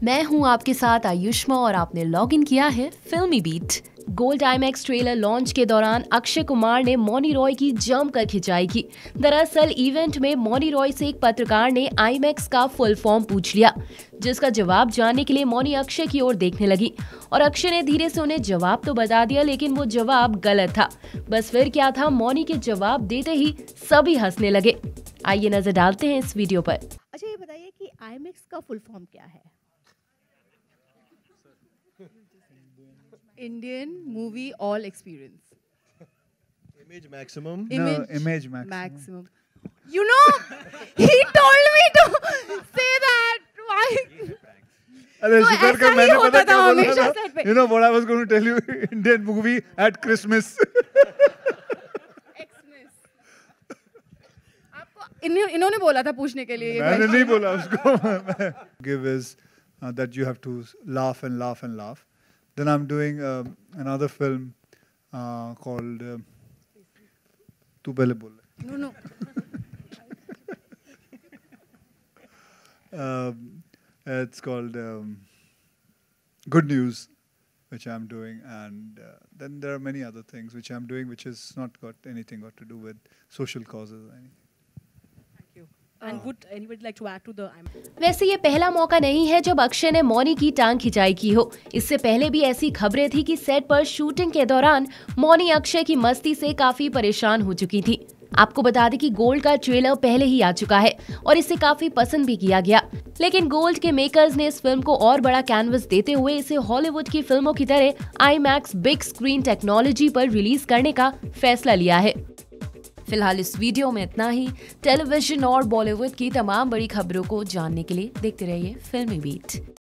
मैं हूं आपके साथ आयुष्मा और आपने लॉग इन किया है Filmibeat. Gold IMAX trailer launch के दौरान अक्षय कुमार ने मौनी रॉय की जमकर खिंचाई की। दरअसल इवेंट में मौनी रॉय से एक पत्रकार ने आईमैक्स का फुल फॉर्म पूछ लिया, जिसका जवाब जानने के लिए मौनी अक्षय की ओर देखने लगी और अक्षय ने धीरे से उन्हें जवाब तो बता दिया, लेकिन वो जवाब गलत था। बस फिर क्या था, मौनी के जवाब देते ही सभी हंसने लगे। आइए नजर डालते हैं इस वीडियो पर। अच्छा, ये बताइए कि आईमैक्स का फुल फॉर्म क्या है? Indian movie all experience. Image maximum. Image maximum. You know, he told me to say that. Why? अरे तो शुक्र ऐसा कर ही मैंने होता पता क्या था बोला हमेशा था? set पे। You know what I was going to tell you? Indian movie at Christmas. आपको इन्होंने बोला था पूछने के लिए ये मैंने question। नहीं बोला उसको. Give is that you have to laugh and laugh and laugh. Then I'm doing another film called तू पहले बोल. No. It's called Good News, which I'm doing, and then there are many other things which I'm doing, which has not got anything got to do with social causes or anything. And would anybody like to add to the? वैसे ये पहला मौका नहीं है जब अक्षय ने मौनी की टांग खिंचाई की हो। इससे पहले भी ऐसी खबरें थी कि सेट पर शूटिंग के दौरान मौनी अक्षय की मस्ती से काफी परेशान हो चुकी थी। आपको बता दें कि गोल्ड का ट्रेलर पहले ही आ चुका है और इसे काफी पसंद भी किया गया, लेकिन गोल्ड के मेकर्स ने इस फिल्म को और बड़ा कैनवस देते हुए इसे हॉलीवुड की फिल्मों की तरह आईमैक्स बिग स्क्रीन टेक्नोलॉजी पर रिलीज करने का फैसला लिया है। फिलहाल इस वीडियो में इतना ही। टेलीविजन और बॉलीवुड की तमाम बड़ी खबरों को जानने के लिए देखते रहिए फिल्मी बीट।